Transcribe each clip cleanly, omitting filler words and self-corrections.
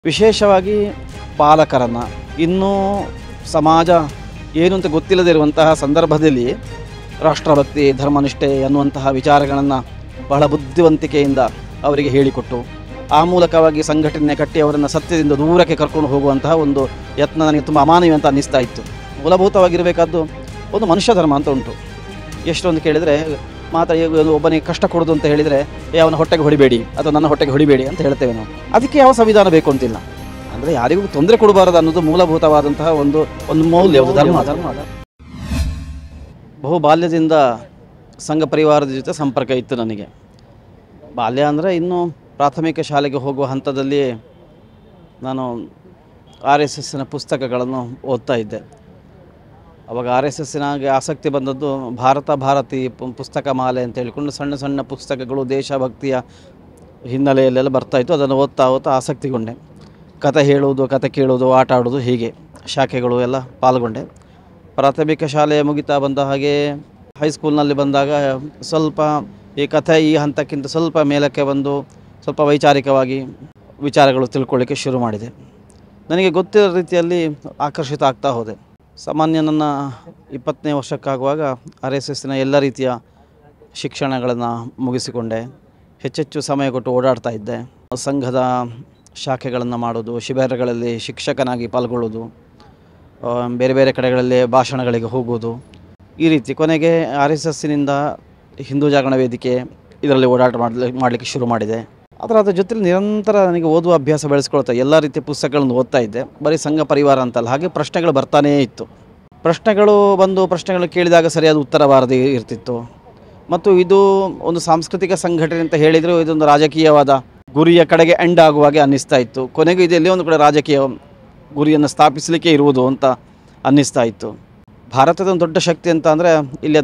ವಿಶೇಷವಾಗಿ ಪಾಲಕರನ್ನು ಇನ್ನೂ ಸಮಾಜ ಏನು ಅಂತ ಗೊತ್ತಿಲ್ಲದಿರುವಂತಹ ಸಂದರ್ಭದಲ್ಲಿ ರಾಷ್ಟ್ರಭಕ್ತಿ ಧರ್ಮನಿಷ್ಠೆ ಅನ್ನುವಂತಹ ವಿಚಾರಗಳನ್ನು ಬಹಳ ಬುದ್ಧಿವಂತಿಕೆಯಿಂದ ಅವರಿಗೆ ಹೇಳಿಕೊಟ್ಟು ಆ ಮೂಲಕವಾಗಿ ಸಂಘಟನೆ ಕಟ್ಟಿ ಅವರನ್ನು ಸತ್ಯದಿಂದ ದೂರಕ್ಕೆ ಕರ್ಕೊಂಡು ಹೋಗುವಂತಹ ಒಂದು ಯತ್ನ ನನಗೆ ತುಂಬ ಅಮಾನವೀಯ ಅಂತ ಅನ್ನಿಸ್ತಾ ಇತ್ತು. ಮೂಲಭೂತವಾಗಿರಬೇಕಾದ್ದು ಒಂದು ಮನುಷ್ಯ ಧರ್ಮ ಅಂತ ಉಂಟು. ಎಷ್ಟೊಂದು ಕೇಳಿದರೆ ಒಬ್ಬನಿಗೆ ಕಷ್ಟ ಕೊಡೋದು ಅಂತ ಹೇಳಿದರೆ ಅವನ ಹೊಟ್ಟೆಗೆ ಹೊಡಿಬೇಡಿ ಅಥವಾ ನನ್ನ ಹೊಟ್ಟೆಗೆ ಹೊಡಿಬೇಡಿ ಅಂತ ಹೇಳ್ತೇವೆ ನಾವು. ಅದಕ್ಕೆ ಯಾವ ಸಂವಿಧಾನ ಬೇಕು ಅಂತಿಲ್ಲ. ಅಂದರೆ ಯಾರಿಗೂ ತೊಂದರೆ ಕೊಡಬಾರದು ಅನ್ನೋದು ಮೂಲಭೂತವಾದಂತಹ ಒಂದು ಮೌಲ್ಯ, ಒಂದು ಧರ್ಮ. ಬಹು ಬಾಲ್ಯದಿಂದ ಸಂಘ ಪರಿವಾರದ ಜೊತೆ ಸಂಪರ್ಕ ಇತ್ತು ನನಗೆ. ಬಾಲ್ಯ ಅಂದರೆ ಇನ್ನೂ ಪ್ರಾಥಮಿಕ ಶಾಲೆಗೆ ಹೋಗುವ ಹಂತದಲ್ಲಿ ನಾನು RSSನ ಪುಸ್ತಕಗಳನ್ನು ಓದ್ತಾ ಇದ್ದೆ. ಅವಾಗ RSSನಾಗೆ ಆಸಕ್ತಿ ಬಂದದ್ದು ಭಾರತಿ ಪುಸ್ತಕ ಮಾಲೆ ಅಂತ ಹೇಳಿಕೊಂಡು ಸಣ್ಣ ಸಣ್ಣ ಪುಸ್ತಕಗಳು ದೇಶಭಕ್ತಿಯ ಹಿನ್ನೆಲೆಯಲ್ಲೆಲ್ಲ ಬರ್ತಾಯಿತ್ತು. ಅದನ್ನು ಓದ್ತಾ ಆಸಕ್ತಿಗೊಂಡೆ. ಕತೆ ಹೇಳುವುದು, ಕತೆ ಕೇಳುವುದು, ಆಟ ಆಡೋದು, ಹೀಗೆ ಶಾಖೆಗಳು ಎಲ್ಲ ಪಾಲ್ಗೊಂಡೆ. ಪ್ರಾಥಮಿಕ ಶಾಲೆ ಮುಗಿತಾ ಬಂದ ಹಾಗೆ ಹೈಸ್ಕೂಲ್ನಲ್ಲಿ ಬಂದಾಗ ಸ್ವಲ್ಪ ಈ ಕಥೆ ಈ ಹಂತಕ್ಕಿಂತ ಸ್ವಲ್ಪ ಮೇಲಕ್ಕೆ ಬಂದು ಸ್ವಲ್ಪ ವೈಚಾರಿಕವಾಗಿ ವಿಚಾರಗಳು ತಿಳ್ಕೊಳ್ಳಿಕ್ಕೆ ಶುರು ಮಾಡಿದೆ. ನನಗೆ ಗೊತ್ತಿರೋ ರೀತಿಯಲ್ಲಿ ಆಕರ್ಷಿತ ಆಗ್ತಾ ಹೋದೆ. ಸಾಮಾನ್ಯ ನನ್ನ 20ನೇ ವರ್ಷಕ್ಕಾಗುವಾಗ RSSನ ಎಲ್ಲ ರೀತಿಯ ಶಿಕ್ಷಣಗಳನ್ನು ಮುಗಿಸಿಕೊಂಡೆ. ಹೆಚ್ಚೆಚ್ಚು ಸಮಯ ಕೊಟ್ಟು ಓಡಾಡ್ತಾ ಇದ್ದೆ. ಸಂಘದ ಶಾಖೆಗಳನ್ನು ಮಾಡೋದು, ಶಿಬಿರಗಳಲ್ಲಿ ಶಿಕ್ಷಕನಾಗಿ ಪಾಲ್ಗೊಳ್ಳೋದು, ಬೇರೆ ಬೇರೆ ಕಡೆಗಳಲ್ಲಿ ಭಾಷಣಗಳಿಗೆ ಹೋಗೋದು, ಈ ರೀತಿ ಕೊನೆಗೆ RSSನಿಂದ ಹಿಂದೂ ಜಾಗರಣ ವೇದಿಕೆ ಇದರಲ್ಲಿ ಓಡಾಟ ಮಾಡಲಿಕ್ಕೆ ಶುರು ಮಾಡಿದೆ. ಅದರ ಜೊತೆಲಿ ನಿರಂತರ ನನಗೆ ಓದುವ ಅಭ್ಯಾಸ ಬೆಳೆಸ್ಕೊಳ್ತಾ ಎಲ್ಲ ರೀತಿಯ ಪುಸ್ತಕಗಳನ್ನು ಓದ್ತಾ ಇದ್ದೆ. ಬರೀ ಸಂಘ ಪರಿವಾರ ಅಂತಲ್ಲ, ಹಾಗೆ ಪ್ರಶ್ನೆಗಳು ಬರ್ತಾನೇ ಇತ್ತು. ಪ್ರಶ್ನೆಗಳು ಕೇಳಿದಾಗ ಸರಿಯಾದ ಉತ್ತರ ಬಾರದೇ ಇರ್ತಿತ್ತು. ಮತ್ತು ಇದು ಒಂದು ಸಾಂಸ್ಕೃತಿಕ ಸಂಘಟನೆ ಅಂತ ಹೇಳಿದರೂ ಇದೊಂದು ರಾಜಕೀಯವಾದ ಗುರಿಯ ಕಡೆಗೆ ಎಂಡ್ ಆಗುವಾಗೆ ಅನ್ನಿಸ್ತಾ ಇತ್ತು. ಕೊನೆಗೂ ಇದೆಲ್ಲಿ ಒಂದು ಕಡೆ ರಾಜಕೀಯ ಗುರಿಯನ್ನು ಸ್ಥಾಪಿಸಲಿಕ್ಕೆ ಇರುವುದು ಅಂತ ಅನ್ನಿಸ್ತಾ ಇತ್ತು. ಭಾರತದ ಒಂದು ದೊಡ್ಡ ಶಕ್ತಿ ಅಂತ ಅಂದರೆ ಇಲ್ಲಿಯ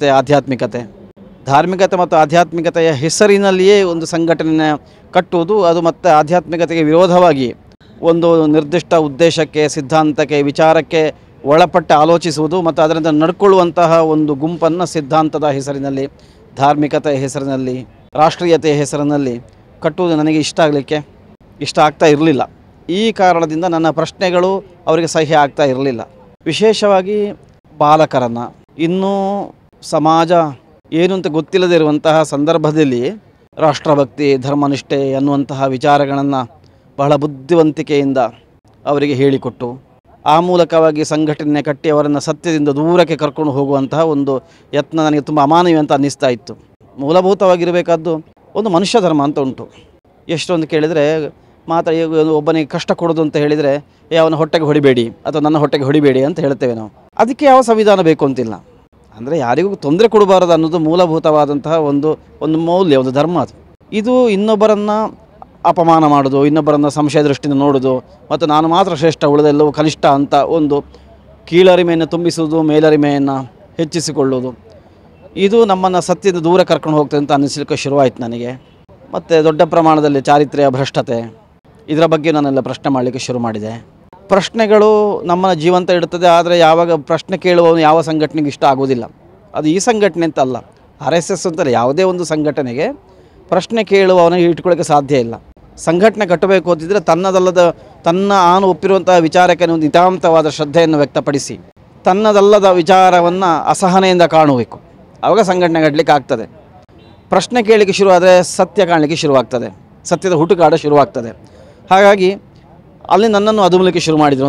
ಧಾರ್ಮಿಕತೆ ಮತ್ತು ಆಧ್ಯಾತ್ಮಿಕತೆಯ ಹೆಸರಿನಲ್ಲಿಯೇ ಒಂದು ಸಂಘಟನೆ ಕಟ್ಟುವುದು, ಅದು ಮತ್ತು ಆಧ್ಯಾತ್ಮಿಕತೆಗೆ ವಿರೋಧವಾಗಿ ಒಂದು ನಿರ್ದಿಷ್ಟ ಉದ್ದೇಶಕ್ಕೆ, ಸಿದ್ಧಾಂತಕ್ಕೆ, ವಿಚಾರಕ್ಕೆ ಒಳಪಟ್ಟು ಆಲೋಚಿಸುವುದು ಮತ್ತು ಅದರಿಂದ ನಡ್ಕೊಳ್ಳುವಂತಹ ಒಂದು ಗುಂಪನ್ನು ಸಿದ್ಧಾಂತದ ಹೆಸರಿನಲ್ಲಿ, ಧಾರ್ಮಿಕತೆಯ ಹೆಸರಿನಲ್ಲಿ, ರಾಷ್ಟ್ರೀಯತೆಯ ಹೆಸರಿನಲ್ಲಿ ಕಟ್ಟುವುದು ನನಗೆ ಇಷ್ಟ ಆಗ್ತಾ ಇರಲಿಲ್ಲ. ಈ ಕಾರಣದಿಂದ ನನ್ನ ಪ್ರಶ್ನೆಗಳು ಅವರಿಗೆ ಸಹ್ಯ ಆಗ್ತಾ ಇರಲಿಲ್ಲ. ವಿಶೇಷವಾಗಿ ಪಾಲಕರನ್ನು ಇನ್ನೂ ಸಮಾಜ ಏನು ಅಂತ ಗೊತ್ತಿಲ್ಲದಿರುವಂತಹ ಸಂದರ್ಭದಲ್ಲಿ ರಾಷ್ಟ್ರಭಕ್ತಿ ಧರ್ಮನಿಷ್ಠೆ ಅನ್ನುವಂತಹ ವಿಚಾರಗಳನ್ನು ಬಹಳ ಬುದ್ಧಿವಂತಿಕೆಯಿಂದ ಅವರಿಗೆ ಹೇಳಿಕೊಟ್ಟು ಆ ಮೂಲಕವಾಗಿ ಸಂಘಟನೆ ಕಟ್ಟಿ ಅವರನ್ನು ಸತ್ಯದಿಂದ ದೂರಕ್ಕೆ ಕರ್ಕೊಂಡು ಹೋಗುವಂತಹ ಒಂದು ಯತ್ನ ನನಗೆ ತುಂಬ ಅಮಾನವೀಯ ಅಂತ ಅನ್ನಿಸ್ತಾ ಇತ್ತು. ಮೂಲಭೂತವಾಗಿರಬೇಕಾದ್ದು ಒಂದು ಮನುಷ್ಯ ಧರ್ಮ ಅಂತ ಉಂಟು. ಎಷ್ಟೊಂದು ಕೇಳಿದರೆ ಒಬ್ಬನಿಗೆ ಕಷ್ಟ ಕೊಡೋದು ಅಂತ ಹೇಳಿದರೆ ಅವನ ಹೊಟ್ಟೆಗೆ ಹೊಡಿಬೇಡಿ ಅಥವಾ ನನ್ನ ಹೊಟ್ಟೆಗೆ ಹೊಡಿಬೇಡಿ ಅಂತ ಹೇಳ್ತೇವೆ ನಾವು. ಅದಕ್ಕೆ ಯಾವ ಸಂವಿಧಾನ ಬೇಕು ಅಂತಿಲ್ಲ. ಅಂದರೆ ಯಾರಿಗೂ ತೊಂದರೆ ಕೊಡಬಾರದು ಅನ್ನೋದು ಮೂಲಭೂತವಾದಂತಹ ಒಂದು ಮೌಲ್ಯ, ಒಂದು ಧರ್ಮ ಅದು. ಇದು ಇನ್ನೊಬ್ಬರನ್ನು ಅಪಮಾನ ಮಾಡೋದು, ಇನ್ನೊಬ್ಬರನ್ನು ಸಂಶಯ ದೃಷ್ಟಿಯಿಂದ ನೋಡೋದು ಮತ್ತು ನಾನು ಮಾತ್ರ ಶ್ರೇಷ್ಠ ಉಳಿದೆಲ್ಲವೂ ಕನಿಷ್ಠ ಅಂತ ಒಂದು ಕೀಳರಿಮೆಯನ್ನು ತುಂಬಿಸುವುದು, ಮೇಲರಿಮೆಯನ್ನು ಹೆಚ್ಚಿಸಿಕೊಳ್ಳೋದು, ಇದು ನಮ್ಮನ್ನು ಸತ್ಯದ ದೂರ ಕರ್ಕೊಂಡು ಹೋಗ್ತದೆ ಅಂತ ಅನ್ನಿಸಲಿಕ್ಕೆ ಶುರುವಾಯಿತು ನನಗೆ. ಮತ್ತು ದೊಡ್ಡ ಪ್ರಮಾಣದಲ್ಲಿ ಚಾರಿತ್ರ್ಯ ಭ್ರಷ್ಟತೆ ಇದರ ಬಗ್ಗೆ ನಾನೆಲ್ಲ ಪ್ರಶ್ನೆ ಮಾಡಲಿಕ್ಕೆ ಶುರು ಮಾಡಿದೆ. ಪ್ರಶ್ನೆಗಳು ನಮ್ಮನ್ನು ಜೀವಂತ ಇಡುತ್ತದೆ. ಆದರೆ ಯಾವಾಗ ಪ್ರಶ್ನೆ ಕೇಳುವವನು ಯಾವ ಸಂಘಟನೆಗೆ ಇಷ್ಟ ಆಗೋದಿಲ್ಲ. ಅದು ಈ ಸಂಘಟನೆ ಅಂತ ಅಲ್ಲ, RSS ಅಂತಲ್ಲ, ಯಾವುದೇ ಒಂದು ಸಂಘಟನೆಗೆ ಪ್ರಶ್ನೆ ಕೇಳುವವನಿಗೆ ಇಟ್ಕೊಳ್ಳೋಕ್ಕೆ ಸಾಧ್ಯ ಇಲ್ಲ. ಸಂಘಟನೆ ಕಟ್ಟಬೇಕು ಅಂತಿದ್ದರೆ ತನ್ನ ಒಪ್ಪಿರುವಂತಹ ವಿಚಾರಕ್ಕೆ ಒಂದು ನಿತಾಂತವಾದ ಶ್ರದ್ಧೆಯನ್ನು ವ್ಯಕ್ತಪಡಿಸಿ ತನ್ನದಲ್ಲದ ವಿಚಾರವನ್ನು ಅಸಹನೆಯಿಂದ ಕಾಣಬೇಕು. ಆವಾಗ ಸಂಘಟನೆ ಕಟ್ಟಲಿಕ್ಕೆ ಆಗ್ತದೆ. ಪ್ರಶ್ನೆ ಕೇಳಲಿಕ್ಕೆ ಶುರುವಾದರೆ ಸತ್ಯ ಕಾಣಲಿಕ್ಕೆ ಶುರುವಾಗ್ತದೆ, ಸತ್ಯದ ಹುಡುಕಾಟ ಶುರುವಾಗ್ತದೆ. ಹಾಗಾಗಿ ಅಲ್ಲಿ ನನ್ನನ್ನು ಅದುಮಲಿಕ್ಕೆ ಶುರು ಮಾಡಿದರು,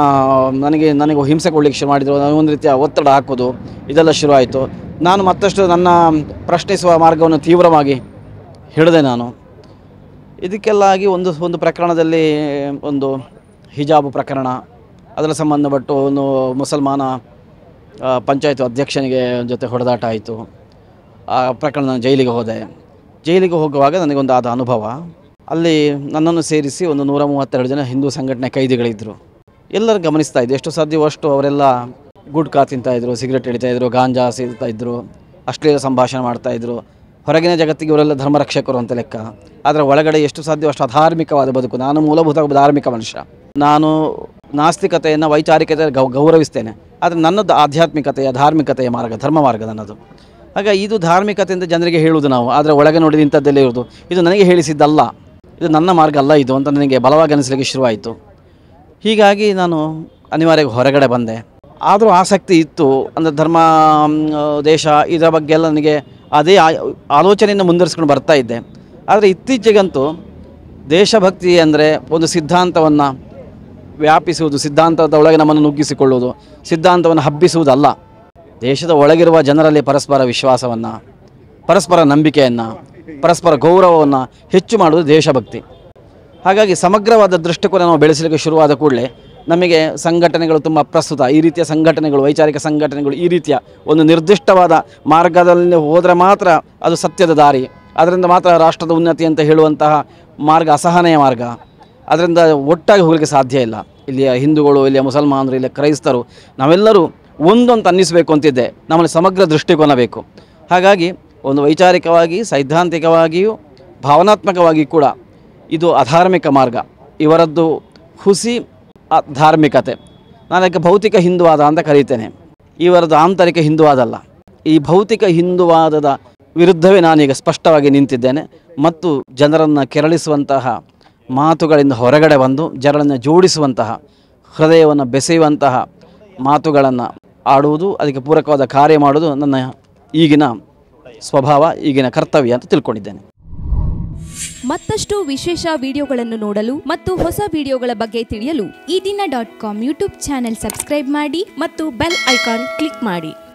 ನನಗೆ ಹಿಂಸೆ ಕೊಡಲಿಕ್ಕೆ ಶುರು ಮಾಡಿದರು, ಒಂದು ರೀತಿಯ ಒತ್ತಡ ಹಾಕೋದು, ಇದೆಲ್ಲ ಶುರುವಾಯಿತು. ನಾನು ಮತ್ತಷ್ಟು ನನ್ನ ಪ್ರಶ್ನಿಸುವ ಮಾರ್ಗವನ್ನು ತೀವ್ರವಾಗಿ ಹಿಡಿದೆ ನಾನು. ಇದಕ್ಕೆಲ್ಲ ಆಗಿ ಒಂದು ಪ್ರಕರಣದಲ್ಲಿ ಒಂದು ಹಿಜಾಬ್ ಪ್ರಕರಣ, ಅದರ ಸಂಬಂಧಪಟ್ಟು ಒಂದು ಮುಸಲ್ಮಾನ ಪಂಚಾಯತ್ ಅಧ್ಯಕ್ಷನಿಗೆ ಜೊತೆ ಹೊಡೆದಾಟ ಆಯಿತು. ಆ ಪ್ರಕರಣ ನಾನು ಜೈಲಿಗೆ ಹೋಗುವಾಗ ನನಗೊಂದು ಆದ ಅನುಭವ. ಅಲ್ಲಿ ನನ್ನನ್ನು ಸೇರಿಸಿ ಒಂದು 132 ಜನ ಹಿಂದೂ ಸಂಘಟನೆ ಕೈದಿಗಳಿದ್ದರು. ಎಲ್ಲರೂ ಗಮನಿಸ್ತಾ ಇದ್ದರು. ಎಷ್ಟು ಸಾಧ್ಯವೋ ಅಷ್ಟು ಅವರೆಲ್ಲ ಗುಟ್ಕಾ ತಿಂತಾಯಿದ್ರು, ಸಿಗರೆಟ್ ಹಿಡಿತಾಯಿದ್ರು, ಗಾಂಜಾ ಸೇರ್ತಾಯಿದ್ರು, ಅಶ್ಲೀಲ ಸಂಭಾಷಣೆ ಮಾಡ್ತಾಯಿದ್ರು. ಹೊರಗಿನ ಜಗತ್ತಿಗೆ ಇವರೆಲ್ಲ ಧರ್ಮರಕ್ಷಕರು ಅಂತ ಲೆಕ್ಕ. ಆದರೆ ಒಳಗಡೆ ಎಷ್ಟು ಸಾಧ್ಯವೋ ಅಷ್ಟು ಅಧಾರ್ಮಿಕವಾದ ಬದುಕು. ನಾನು ಮೂಲಭೂತ ಧಾರ್ಮಿಕ ಮನುಷ್ಯ. ನಾನು ನಾಸ್ತಿಕತೆಯನ್ನು, ವೈಚಾರಿಕತೆಯನ್ನು ಗೌರವಿಸ್ತೇನೆ. ಆದರೆ ನನ್ನದು ಆಧ್ಯಾತ್ಮಿಕತೆಯ, ಧಾರ್ಮಿಕತೆಯ ಮಾರ್ಗ, ಧರ್ಮ ಮಾರ್ಗ ನನ್ನದು. ಆಗ ಇದು ಧಾರ್ಮಿಕತೆಯಿಂದ ಜನರಿಗೆ ಹೇಳುವುದು ನಾವು, ಆದರೆ ಒಳಗೆ ನೋಡಿದ ಇಂಥದ್ದೆಲ್ಲ ಇರೋದು ಇದು ನನಗೆ ಹೇಳಿಸಿದ್ದಲ್ಲ. ಇದು ನನ್ನ ಮಾರ್ಗ ಅಲ್ಲ ಇದು ಅಂತ ನನಗೆ ಬಲವಾಗಿ ಅನಿಸಲಿಕ್ಕೆ ಶುರುವಾಯಿತು. ಹೀಗಾಗಿ ನಾನು ಅನಿವಾರ್ಯವಾಗಿ ಹೊರಗಡೆ ಬಂದೆ. ಆದರೂ ಆಸಕ್ತಿ ಇತ್ತು, ಅಂದರೆ ಧರ್ಮ, ದೇಶ ಇದರ ಬಗ್ಗೆ ಎಲ್ಲ ನನಗೆ ಅದೇ ಆಲೋಚನೆಯನ್ನು ಮುಂದುವರಿಸ್ಕೊಂಡು ಬರ್ತಾ ಇದ್ದೆ. ಆದರೆ ಇತ್ತೀಚೆಗಂತೂ ದೇಶಭಕ್ತಿ ಅಂದರೆ ಒಂದು ಸಿದ್ಧಾಂತವನ್ನು ವ್ಯಾಪಿಸುವುದು, ಸಿದ್ಧಾಂತದ ಒಳಗೆ ನಮ್ಮನ್ನು ನುಗ್ಗಿಸಿಕೊಳ್ಳುವುದು, ಸಿದ್ಧಾಂತವನ್ನು ಹಬ್ಬಿಸುವುದಲ್ಲ. ದೇಶದ ಒಳಗಿರುವ ಜನರಲ್ಲಿ ಪರಸ್ಪರ ವಿಶ್ವಾಸವನ್ನು, ಪರಸ್ಪರ ನಂಬಿಕೆಯನ್ನು, ಪರಸ್ಪರ ಗೌರವವನ್ನು ಹೆಚ್ಚು ಮಾಡುವುದು ದೇಶಭಕ್ತಿ. ಹಾಗಾಗಿ ಸಮಗ್ರವಾದ ದೃಷ್ಟಿಕೋನ ನಾವು ಬೆಳೆಸಲಿಕ್ಕೆ ಶುರುವಾದ ಕೂಡಲೇ ನಮಗೆ ಸಂಘಟನೆಗಳು ತುಂಬ ಪ್ರಸ್ತುತ. ಈ ರೀತಿಯ ಸಂಘಟನೆಗಳು, ವೈಚಾರಿಕ ಸಂಘಟನೆಗಳು ಈ ರೀತಿಯ ಒಂದು ನಿರ್ದಿಷ್ಟವಾದ ಮಾರ್ಗದಲ್ಲಿ ಹೋದರೆ ಮಾತ್ರ ಅದು ಸತ್ಯದ ದಾರಿ, ಅದರಿಂದ ಮಾತ್ರ ರಾಷ್ಟ್ರದ ಉನ್ನತಿ ಅಂತ ಹೇಳುವಂತಹ ಮಾರ್ಗ ಅಸಹನೆಯ ಮಾರ್ಗ. ಅದರಿಂದ ಒಟ್ಟಾಗಿ ಹೋಗಲಿಕ್ಕೆ ಸಾಧ್ಯ ಇಲ್ಲ. ಇಲ್ಲಿಯ ಹಿಂದೂಗಳು, ಇಲ್ಲಿಯ ಮುಸಲ್ಮಾನರು, ಇಲ್ಲಿಯ ಕ್ರೈಸ್ತರು ನಾವೆಲ್ಲರೂ ಒಂದು ಅಂತ ಅನ್ನಿಸಬೇಕು ಅಂತಿದ್ದೆ. ನಮ್ಮಲ್ಲಿ ಸಮಗ್ರ ದೃಷ್ಟಿಕೋನ ಬೇಕು. ಹಾಗಾಗಿ ಒಂದು ವೈಚಾರಿಕವಾಗಿ, ಸೈದ್ಧಾಂತಿಕವಾಗಿಯೂ, ಭಾವನಾತ್ಮಕವಾಗಿ ಕೂಡ ಇದು ಅಧಾರ್ಮಿಕ ಮಾರ್ಗ. ಇವರದ್ದು ಹುಸಿ ಧಾರ್ಮಿಕತೆ. ನಾನು ಅದಕ್ಕೆ ಭೌತಿಕ ಹಿಂದುವಾದ ಅಂತ ಕರೀತೇನೆ. ಇವರದ್ದು ಆಂತರಿಕ ಹಿಂದುವಾದಲ್ಲ. ಈ ಭೌತಿಕ ಹಿಂದುವಾದದ ವಿರುದ್ಧವೇ ನಾನೀಗ ಸ್ಪಷ್ಟವಾಗಿ ನಿಂತಿದ್ದೇನೆ ಮತ್ತು ಜನರನ್ನು ಕೆರಳಿಸುವಂತಹ ಮಾತುಗಳಿಂದ ಹೊರಗಡೆ ಬಂದು ಜನರನ್ನು ಜೋಡಿಸುವಂತಹ, ಹೃದಯವನ್ನು ಬೆಸೆಯುವಂತಹ ಮಾತುಗಳನ್ನು ಆಡುವುದು, ಅದಕ್ಕೆ ಪೂರಕವಾದ ಕಾರ್ಯ ಮಾಡುವುದು ನನ್ನ ಈಗಿನ ಸ್ವಭಾವ, ಈಗಿನ ಕರ್ತವ್ಯ ಅಂತ ತಿಳ್ಕೊಂಡಿದ್ದೇನೆ. ಮತ್ತಷ್ಟು ವಿಶೇಷ ವಿಡಿಯೋಗಳನ್ನು ನೋಡಲು ಮತ್ತು ಹೊಸ ವಿಡಿಯೋಗಳ ಬಗ್ಗೆ ತಿಳಿಯಲು ಈ ದಿನ .com ಯೂಟ್ಯೂಬ್ ಚಾನೆಲ್ ಸಬ್ಸ್ಕ್ರೈಬ್ ಮಾಡಿ ಮತ್ತು ಬೆಲ್ ಐಕಾನ್ ಕ್ಲಿಕ್ ಮಾಡಿ.